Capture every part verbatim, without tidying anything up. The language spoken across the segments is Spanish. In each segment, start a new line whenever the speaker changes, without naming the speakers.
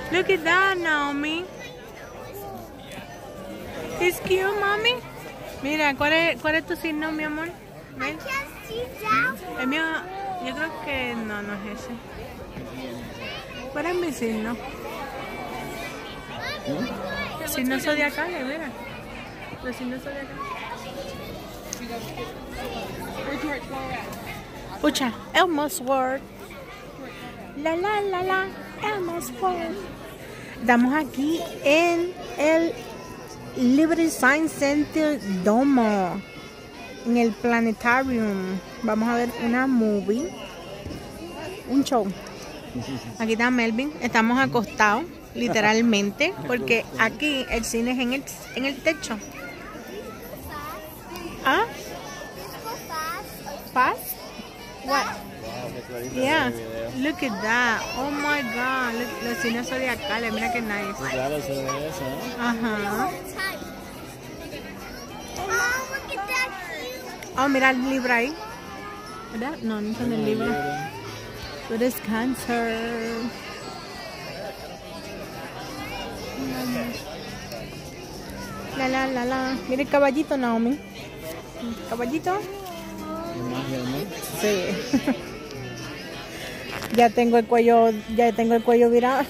Look at that, Naomi. It's cute, mami. Mira, ¿cuál es, cuál es tu signo, mi amor? ¿Ves? El mío, yo creo que no, no es ese. ¿Cuál es mi signo? Signo zodiacal, mira. Los signos zodiacales. Pucha, Elmo's World. La la la la, Elmo's World. Estamos aquí en el Liberty Science Center Domo, en el Planetarium. Vamos a ver una movie, un show. Aquí está Melvin. Estamos acostados, literalmente, porque aquí el cine es en el, en el techo. ¿Ah? ¿Fast? What? Yeah, look at that. Oh my god, look, los cines zodiacales, mira que nice.
Claro, se ve eso, ¿eh?
Ajá. Oh, mira el libro ahí. ¿Verdad? No, no son el libro. Pero es cáncer. La la la la. Mira el caballito, Naomi. ¿Caballito? Sí. Ya tengo el cuello, ya tengo el cuello virado.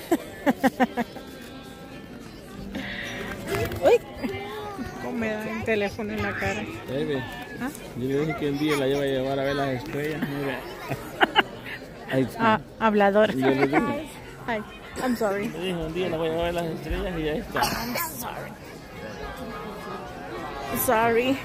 Uy, cómo me da el teléfono en la cara.
Baby,
¿Ah?
yo le dije que un día la iba a llevar a ver las estrellas. Mira. Ay,
Ah, hablador.
yo le dije,
Ay, I'm sorry.
le dije un día la voy a llevar a ver las estrellas y ya está.
I'm sorry. Sorry.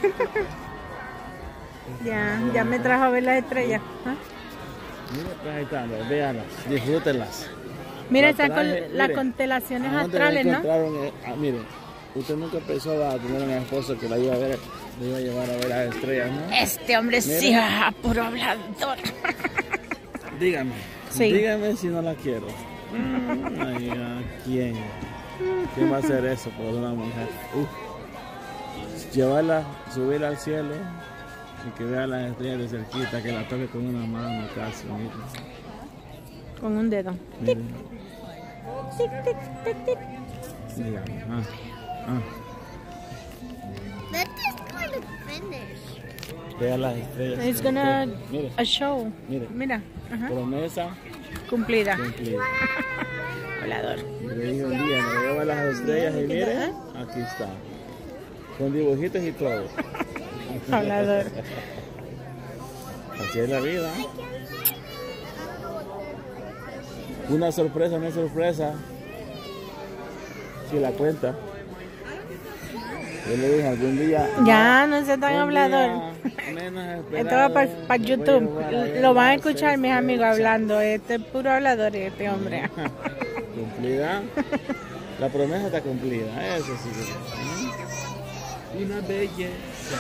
Ya, ya me trajo a ver las estrellas. ¿Ah?
Mira, pues ahí están, véanlas, disfrútenlas.
Mira,
La
esas con
traje,
las
mire,
constelaciones
¿a dónde
astrales,
la
¿no?
encontraron? Eh, ah, miren, usted nunca pensó a tener un esposo que la iba a ver, le iba a llevar a ver las estrellas, ¿no?
Este hombre sí,
Mira.
ah, puro hablador.
Dígame,
Sí.
dígame si no la quiero. Mm, ay, ¿a quién? ¿Quién va a hacer eso por una mujer? Uf. Llevarla, subirla al cielo y que vea las estrellas de cerquita, que la toque con una mano casi, miren.
Con un dedo.
Miren.
Tic, tic, tic, tic.
Dígame, ah, ah.
That is kind of finished.
Vea las estrellas.
It's gonna
Mire,
a show.
mire.
Mira, ajá.
Promesa
Cumplida.
cumplida.
Hablador.
Y le dije un día, me lleva las estrellas y mire, aquí está. Con dibujitos y todo.
Hablador.
Así es la vida. Una sorpresa, no es sorpresa. Si la cuenta. Yo le dije algún día.
Ya, no sea tan
un
hablador.
día menos
Esto
esperado,
va para
voy a
YouTube.
llevar a ver
Lo van a
las
escuchar mis amigos
estrellas.
hablando. Este es puro hablador, este hombre.
Cumplida. La promesa está cumplida. Eso sí. ¿Mm? Una belleza.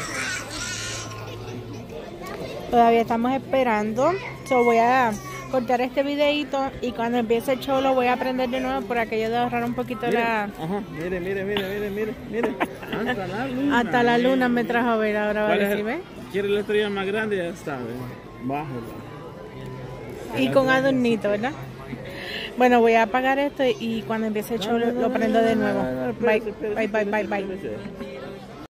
Todavía estamos esperando. So voy a cortar este videito y cuando empiece el show lo voy a prender de nuevo por aquello de ahorrar un poquito
Mire,
la...
ajá, mire, mire, mire, mire, mire, mire. Hasta la luna.
Hasta la luna me trajo a ver ahora,
¿Cuál
¿vale?
es
¿Sí
el-
ve?
¿Quiere la estrella más grande? Ya está, ¿ve? Bájela.
Y con adornito, ¿verdad? Bueno, voy a apagar esto y cuando empiece el show lo, lo prendo de nuevo. Bye, bye, bye, bye, bye.